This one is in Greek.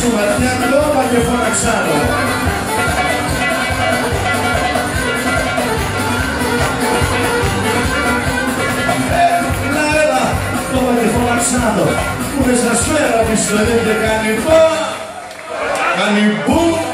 σου βαθιά κλώμα και φώναξάνω. Έλα, κλώμα και φώναξάνω. Που μες να σφαίρα πίσω δεν κάνει μπα, κάνει μπουμ.